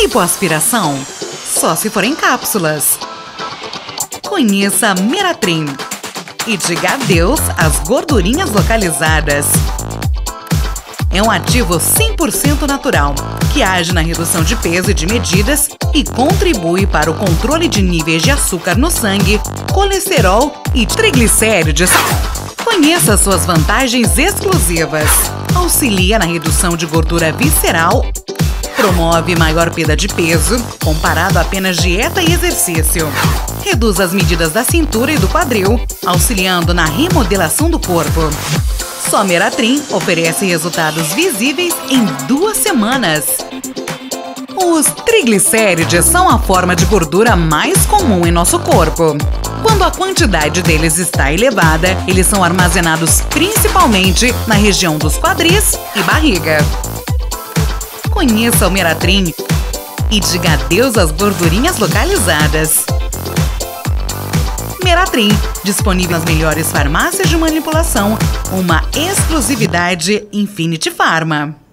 Lipoaspiração? Só se for em cápsulas. Conheça a Meratrim e diga adeus às gordurinhas localizadas. É um ativo 100% natural, que age na redução de peso e de medidas e contribui para o controle de níveis de açúcar no sangue, colesterol e triglicérides. Conheça suas vantagens exclusivas. Auxilia na redução de gordura visceral, promove maior perda de peso, comparado a apenas dieta e exercício. Reduz as medidas da cintura e do quadril, auxiliando na remodelação do corpo. Só Meratrim oferece resultados visíveis em 2 semanas. Os triglicérides são a forma de gordura mais comum em nosso corpo. Quando a quantidade deles está elevada, eles são armazenados principalmente na região dos quadris e barriga. Conheça o Meratrim e diga adeus às gordurinhas localizadas. Meratrim, disponível nas melhores farmácias de manipulação, uma exclusividade Infinity Pharma.